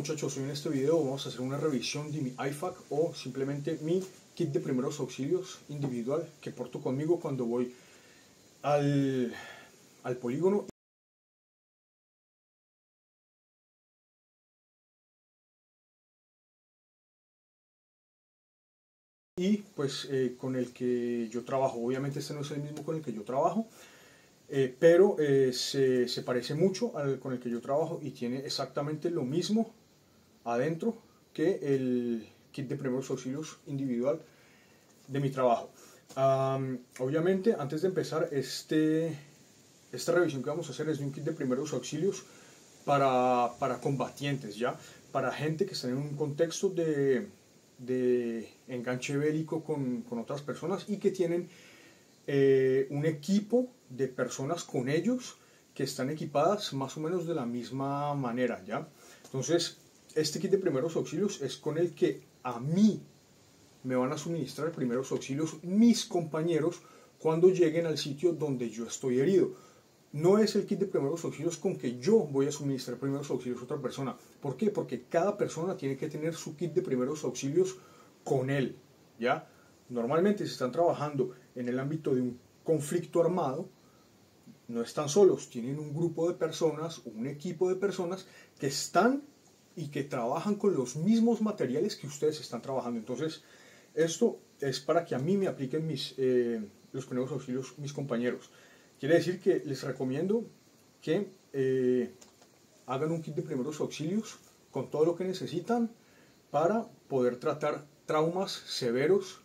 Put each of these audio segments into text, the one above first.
muchachos, hoy en este video vamos a hacer una revisión de mi IFAK o simplemente mi kit de primeros auxilios individual que porto conmigo cuando voy al polígono. Y pues con el que yo trabajo. Obviamente este no es el mismo con el que yo trabajo, pero se parece mucho con el que yo trabajo y tiene exactamente lo mismo adentro que el kit de primeros auxilios individual de mi trabajo. Obviamente, antes de empezar, esta revisión que vamos a hacer es de un kit de primeros auxilios para combatientes, ¿ya? Para gente que está en un contexto de enganche bélico con otras personas y que tienen un equipo de personas con ellos que están equipadas más o menos de la misma manera, ¿ya? Entonces, este kit de primeros auxilios es con el que a mí me van a suministrar primeros auxilios mis compañeros cuando lleguen al sitio donde yo estoy herido. No es el kit de primeros auxilios con que yo voy a suministrar primeros auxilios a otra persona. ¿Por qué? Porque cada persona tiene que tener su kit de primeros auxilios con él, ¿ya? Normalmente si están trabajando en el ámbito de un conflicto armado, no están solos, tienen un grupo de personas, un equipo de personas que están y que trabajan con los mismos materiales que ustedes están trabajando. Entonces, esto es para que a mí me apliquen los primeros auxilios mis compañeros. Quiere decir que les recomiendo que hagan un kit de primeros auxilios con todo lo que necesitan para poder tratar traumas severos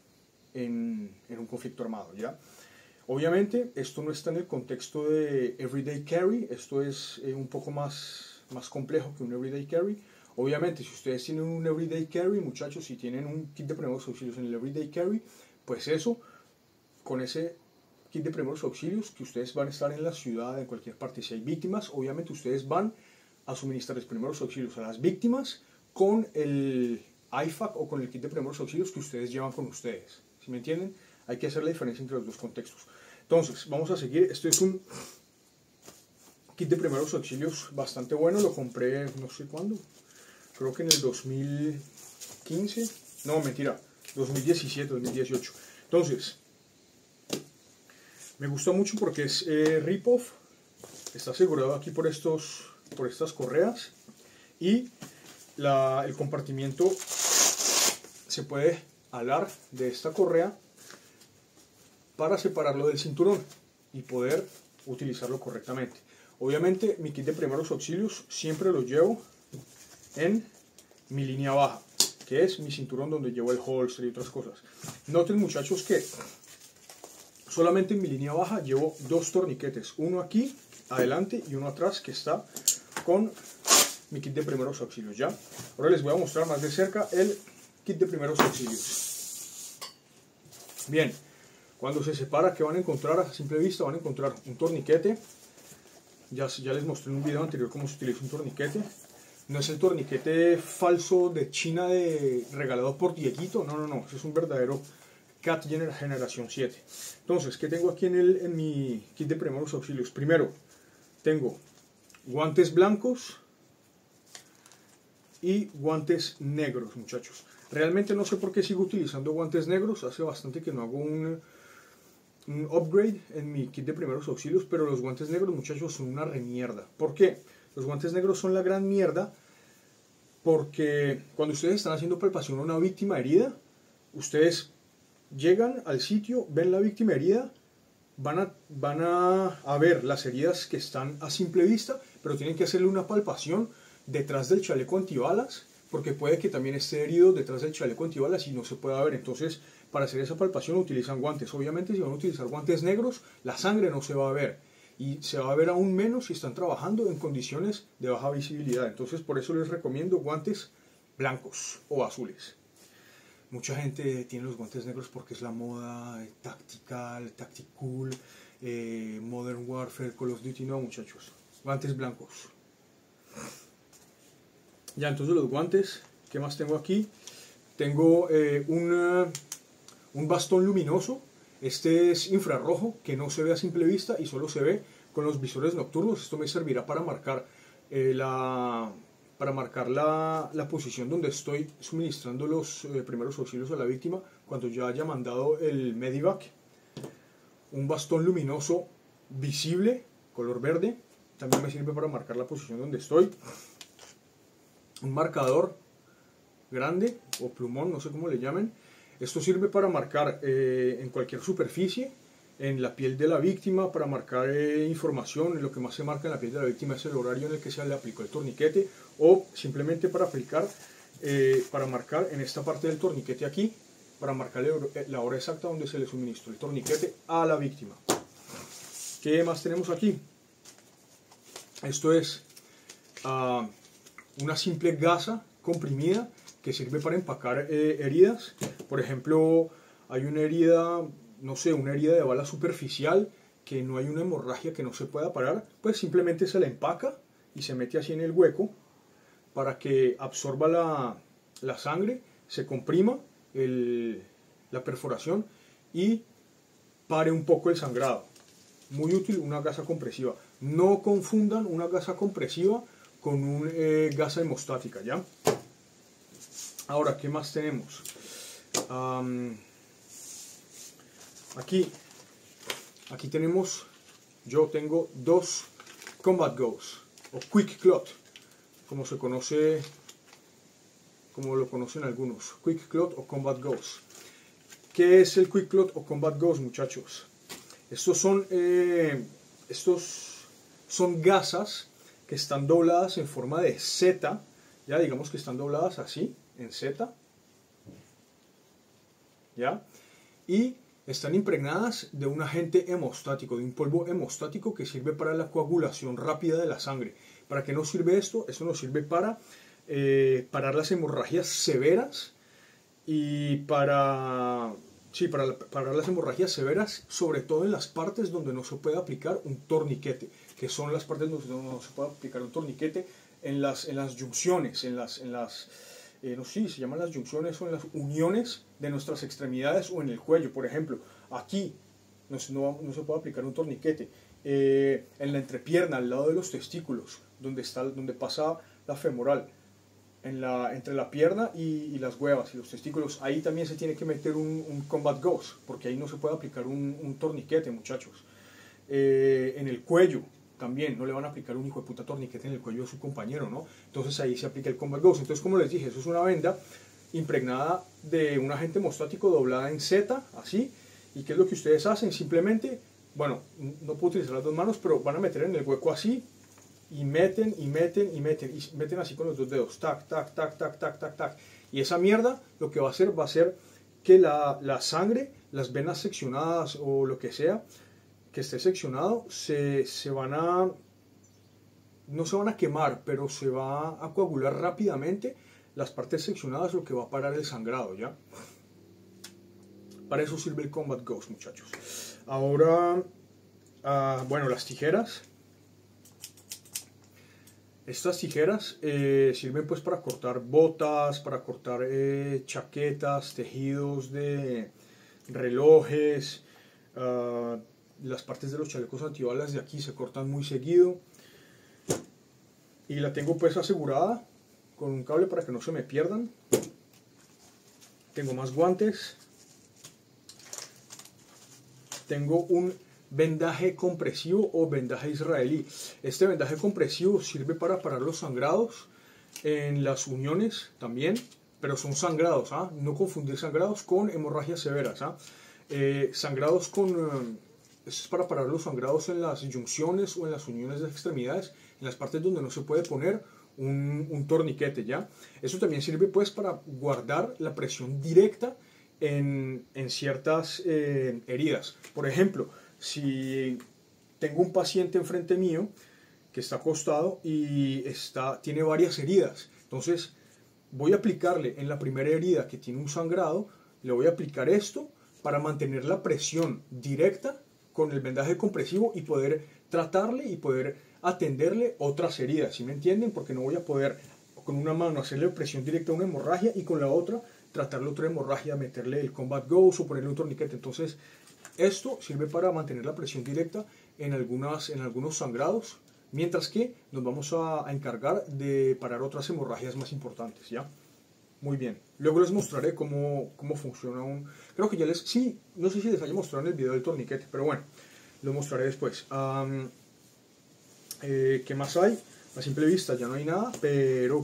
en un conflicto armado, ¿ya? Obviamente, esto no está en el contexto de Everyday Carry, esto es un poco más complejo que un Everyday Carry. Obviamente, si ustedes tienen un Everyday Carry, muchachos, si tienen un kit de primeros auxilios en el Everyday Carry, pues eso, con ese kit de primeros auxilios, que ustedes van a estar en la ciudad, en cualquier parte, si hay víctimas, obviamente ustedes van a suministrarles primeros auxilios a las víctimas con el IFAK o con el kit de primeros auxilios que ustedes llevan con ustedes. ¿Sí me entienden? Hay que hacer la diferencia entre los dos contextos. Entonces, vamos a seguir. Esto es un kit de primeros auxilios bastante bueno. Lo compré no sé cuándo. Creo que en el 2015. No, mentira. 2017, 2018. Entonces, me gusta mucho porque es rip-off. Está asegurado aquí por estas correas. Y el compartimiento se puede alar de esta correa para separarlo del cinturón y poder utilizarlo correctamente. Obviamente mi kit de primeros auxilios siempre lo llevo en mi línea baja, que es mi cinturón donde llevo el holster y otras cosas. Noten, muchachos, que solamente en mi línea baja llevo dos torniquetes, uno aquí adelante y uno atrás, que está con mi kit de primeros auxilios, ¿ya? Ahora les voy a mostrar más de cerca el kit de primeros auxilios. Bien, cuando se separa, ¿qué van a encontrar? A simple vista van a encontrar un torniquete. Ya les mostré en un video anterior cómo se utiliza un torniquete. No es el torniquete falso de China regalado por Dieguito. No. Ese es un verdadero CAT generación 7. Entonces, ¿qué tengo aquí en mi kit de primeros auxilios? Primero, tengo guantes blancos y guantes negros, muchachos. Realmente no sé por qué sigo utilizando guantes negros. Hace bastante que no hago un upgrade en mi kit de primeros auxilios, pero los guantes negros, muchachos, son una remierda. ¿Por qué? Los guantes negros son la gran mierda porque cuando ustedes están haciendo palpación a una víctima herida, ustedes llegan al sitio, ven la víctima herida, van a ver las heridas que están a simple vista, pero tienen que hacerle una palpación detrás del chaleco antibalas, porque puede que también esté herido detrás del chaleco antibalas y no se pueda ver. Entonces, para hacer esa palpación utilizan guantes. Obviamente, si van a utilizar guantes negros, la sangre no se va a ver. Y se va a ver aún menos si están trabajando en condiciones de baja visibilidad. Entonces, por eso les recomiendo guantes blancos o azules. Mucha gente tiene los guantes negros porque es la moda, tactical, tactical, Modern Warfare, Call of Duty. No, muchachos, guantes blancos. Ya, entonces los guantes, ¿qué más tengo aquí? Tengo un bastón luminoso. Este es infrarrojo, que no se ve a simple vista y solo se ve con los visores nocturnos. Esto me servirá para marcar para marcar la posición donde estoy suministrando los primeros auxilios a la víctima cuando ya haya mandado el Medivac. Un bastón luminoso visible, color verde, también me sirve para marcar la posición donde estoy. Un marcador grande o plumón, no sé cómo le llamen. Esto sirve para marcar en cualquier superficie, en la piel de la víctima, para marcar información. Lo que más se marca en la piel de la víctima es el horario en el que se le aplicó el torniquete, o simplemente para marcar en esta parte del torniquete aquí, para marcar la hora exacta donde se le suministró el torniquete a la víctima. ¿Qué más tenemos aquí? Esto es una simple gasa comprimida que sirve para empacar heridas. Por ejemplo, hay una herida, no sé, una herida de bala superficial, que no hay una hemorragia que no se pueda parar, pues simplemente se la empaca y se mete así en el hueco para que absorba la sangre, se comprima la perforación y pare un poco el sangrado. Muy útil una gasa compresiva. No confundan una gasa compresiva con una gasa hemostática, ¿ya? Ahora, ¿qué más tenemos? Aquí tenemos, yo tengo dos Combat Gauze o Quick Clot, como lo conocen algunos, Quick Clot o Combat Gauze. ¿Qué es el Quick Clot o Combat Gauze, muchachos? Estos son gasas que están dobladas en forma de Z, ya digamos que están dobladas así, en Z, ¿ya? Y están impregnadas de un agente hemostático, de un polvo hemostático que sirve para la coagulación rápida de la sangre. ¿Para qué nos sirve esto? Esto nos sirve para parar las hemorragias severas y para las hemorragias severas, sobre todo en las partes donde no se puede aplicar un torniquete, que son las partes donde no se puede aplicar un torniquete, en las junciones, no sé si se llaman las junciones o en las uniones de nuestras extremidades o en el cuello. Por ejemplo, aquí no se puede aplicar un torniquete, en la entrepierna, al lado de los testículos, donde pasa la femoral, entre la pierna y las huevas y los testículos, ahí también se tiene que meter un Combat Gauze, porque ahí no se puede aplicar un torniquete, muchachos. En el cuello también no le van a aplicar un hijo de puta torniquete en el cuello de su compañero, ¿no? Entonces ahí se aplica el Combat Gauze. Entonces, como les dije, eso es una venda impregnada de un agente hemostático doblada en Z, así. ¿Y qué es lo que ustedes hacen? Simplemente, bueno, no puedo utilizar las dos manos, pero van a meter en el hueco así, y meten así con los dos dedos, tac, tac, tac, tac, tac, tac, tac. Y esa mierda lo que va a hacer que la sangre, las venas seccionadas o lo que sea que esté seccionado, no se van a quemar, pero se va a coagular rápidamente las partes seccionadas, lo que va a parar el sangrado, ¿ya? Para eso sirve el Combat Gauze, muchachos. Ahora, bueno, las tijeras. Estas tijeras sirven pues para cortar botas, para cortar chaquetas, tejidos de relojes. Las partes de los chalecos antibalas de aquí se cortan muy seguido. Y la tengo pues asegurada con un cable para que no se me pierdan. Tengo más guantes. Tengo un vendaje compresivo o vendaje israelí. Este vendaje compresivo sirve para parar los sangrados en las uniones también, pero son sangrados, no confundir sangrados con hemorragias severas. Sangrados esto es para parar los sangrados en las junciones o en las uniones de extremidades, en las partes donde no se puede poner un torniquete, ¿ya? Eso también sirve pues para guardar la presión directa en ciertas heridas. Por ejemplo, si tengo un paciente enfrente mío que está acostado y tiene varias heridas, entonces voy a aplicarle en la primera herida que tiene un sangrado, le voy a aplicar esto para mantener la presión directa con el vendaje compresivo y poder tratarle y poder atenderle otras heridas, ¿sí me entienden? Porque no voy a poder con una mano hacerle presión directa a una hemorragia y con la otra tratarle otra hemorragia, meterle el Combat Gauze o ponerle un torniquete. Entonces esto sirve para mantener la presión directa en algunos sangrados mientras que nos vamos a encargar de parar otras hemorragias más importantes, ¿ya? Muy bien. Luego les mostraré cómo funciona un... Creo que ya les... Sí, no sé si les haya mostrado en el video del torniquete, pero bueno, lo mostraré después. ¿Qué más hay? A simple vista ya no hay nada, pero...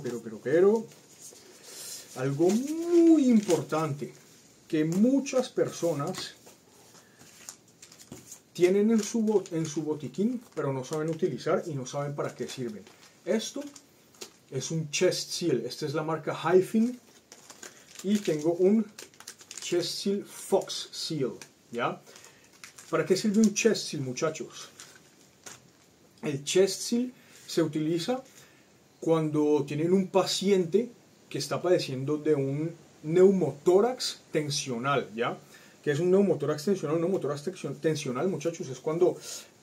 Algo muy importante que muchas personas tienen en su botiquín, pero no saben utilizar y no saben para qué sirven. Esto es un chest seal. Esta es la marca Hyphen. Y tengo un chest seal Fox Seal, ¿ya? ¿Para qué sirve un chest seal, muchachos? El chest seal se utiliza cuando tienen un paciente que está padeciendo de un neumotórax tensional, ¿ya? ¿Qué es un neumotórax tensional? Un neumotórax tensional, muchachos, es cuando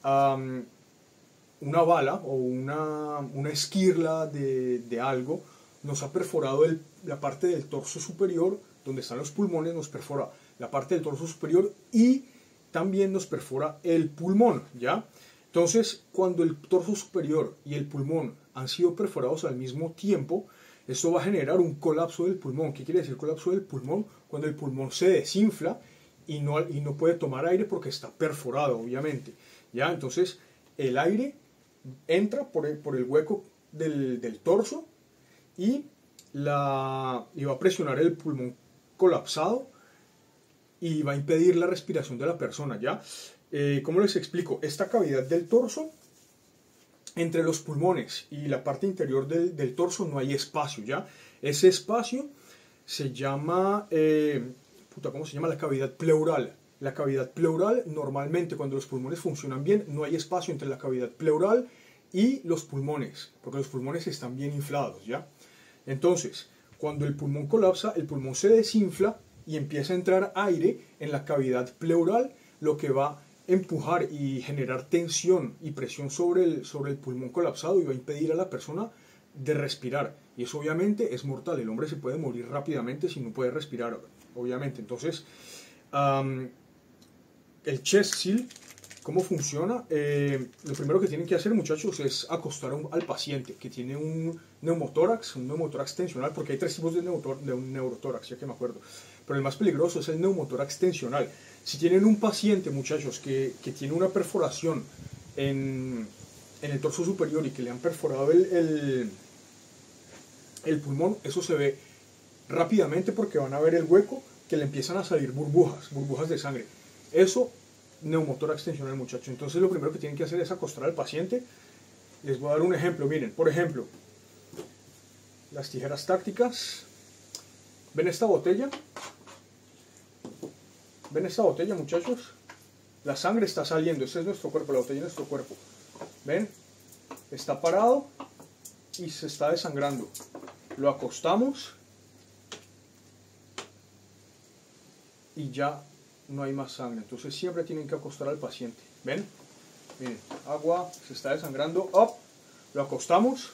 una bala o una esquirla de algo nos ha perforado la parte del torso superior, donde están los pulmones, nos perfora la parte del torso superior y también nos perfora el pulmón, ¿ya? Entonces, cuando el torso superior y el pulmón han sido perforados al mismo tiempo, esto va a generar un colapso del pulmón. ¿Qué quiere decir colapso del pulmón? Cuando el pulmón se desinfla y no puede tomar aire porque está perforado, obviamente, ¿ya? Entonces, el aire entra por el hueco del torso y va a presionar el pulmón colapsado y va a impedir la respiración de la persona, ¿ya? ¿Cómo les explico? Esta cavidad del torso, entre los pulmones y la parte interior del torso no hay espacio, ¿ya? Ese espacio se llama, ¿cómo se llama? La cavidad pleural. La cavidad pleural, normalmente cuando los pulmones funcionan bien, no hay espacio entre la cavidad pleural y los pulmones, porque los pulmones están bien inflados, ¿ya? Entonces, cuando el pulmón colapsa, el pulmón se desinfla y empieza a entrar aire en la cavidad pleural, lo que va a empujar y generar tensión y presión sobre el pulmón colapsado y va a impedir a la persona de respirar. Y eso obviamente es mortal. El hombre se puede morir rápidamente si no puede respirar, obviamente. Entonces, el chest seal, ¿cómo funciona? Lo primero que tienen que hacer, muchachos, es acostar al paciente que tiene un neumotórax tensional, porque hay tres tipos de un neurotórax, ya que me acuerdo. Pero el más peligroso es el neumotórax tensional. Si tienen un paciente, muchachos, que tiene una perforación en el torso superior y que le han perforado el pulmón, eso se ve rápidamente porque van a ver el hueco que le empiezan a salir burbujas de sangre. Eso, neumotórax tensional, muchachos. Entonces lo primero que tienen que hacer es acostar al paciente. Les voy a dar un ejemplo. Miren, por ejemplo, las tijeras tácticas. ¿Ven esta botella? ¿Ven esta botella, muchachos? La sangre está saliendo. Este es nuestro cuerpo, la botella es nuestro cuerpo. ¿Ven? Está parado y se está desangrando. Lo acostamos y ya no hay más sangre. Entonces siempre tienen que acostar al paciente. ¿Ven? Miren, agua, se está desangrando. ¡Up! Lo acostamos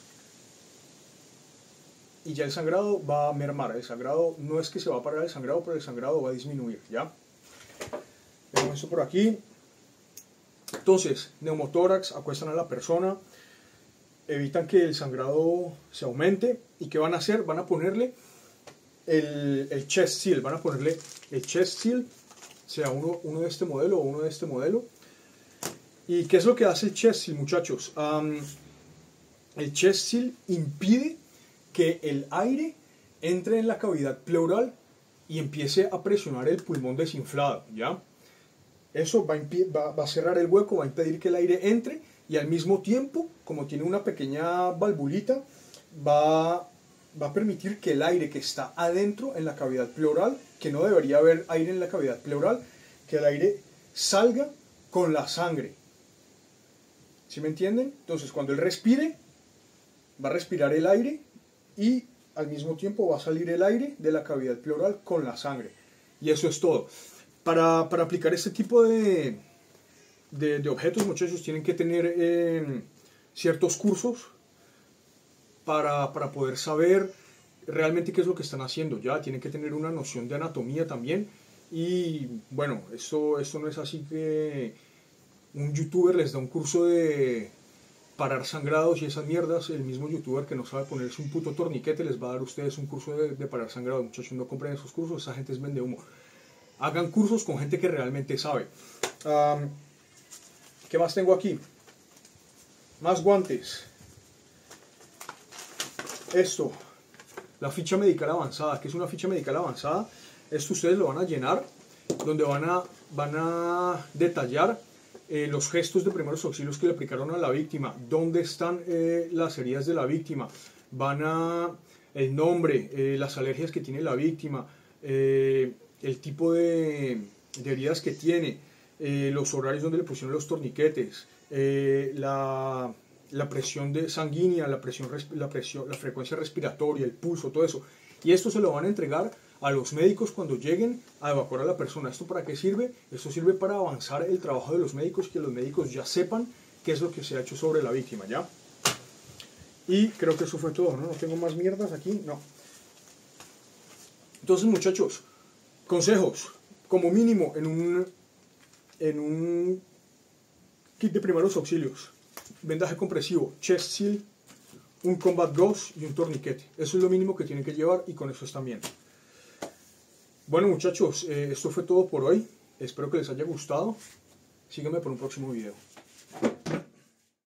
y ya el sangrado va a mermar. El sangrado no es que se va a parar el sangrado, pero el sangrado va a disminuir, ¿ya? Tenemos esto por aquí. Entonces, neumotórax, acuestan a la persona, evitan que el sangrado se aumente. ¿Y qué van a hacer? Van a ponerle el chest seal. Van a ponerle el chest seal, sea uno de este modelo o uno de este modelo. ¿Y qué es lo que hace el chest seal, muchachos? El chest seal impide que el aire entre en la cavidad pleural y empiece a presionar el pulmón desinflado, ¿ya? Eso va a cerrar el hueco, va a impedir que el aire entre y al mismo tiempo, como tiene una pequeña valvulita, va a permitir que el aire que está adentro en la cavidad pleural, que no debería haber aire en la cavidad pleural, que el aire salga con la sangre. ¿Sí me entienden? Entonces, cuando él respire, va a respirar el aire y al mismo tiempo va a salir el aire de la cavidad pleural con la sangre. Y eso es todo. Para aplicar este tipo de objetos, muchachos, tienen que tener ciertos cursos para poder saber realmente qué es lo que están haciendo. Ya tienen que tener una noción de anatomía también. Y bueno, esto no es así que un youtuber les da un curso de parar sangrados y esas mierdas, el mismo youtuber que no sabe ponerse un puto torniquete les va a dar a ustedes un curso de parar sangrados. Muchachos, no compren esos cursos, esa gente es vende humo. Hagan cursos con gente que realmente sabe. ¿Qué más tengo aquí? Más guantes. Esto, la ficha medical avanzada. ¿Qué es una ficha medical avanzada? Esto ustedes lo van a llenar, donde van a detallar los gestos de primeros auxilios que le aplicaron a la víctima, dónde están las heridas de la víctima, el nombre, las alergias que tiene la víctima, el tipo de heridas que tiene, los horarios donde le pusieron los torniquetes, la presión sanguínea, la frecuencia respiratoria, el pulso, todo eso. Y esto se lo van a entregar a los médicos cuando lleguen a evacuar a la persona. ¿Esto para qué sirve? Esto sirve para avanzar el trabajo de los médicos, que los médicos ya sepan qué es lo que se ha hecho sobre la víctima, ¿ya? Y creo que eso fue todo, ¿no? No tengo más mierdas aquí, no. Entonces, muchachos, consejos, como mínimo en un kit de primeros auxilios: vendaje compresivo, chest seal, un combat gauze y un torniquete. Eso es lo mínimo que tienen que llevar y con eso están bien. Bueno, muchachos, esto fue todo por hoy. Espero que les haya gustado. Síganme por un próximo video.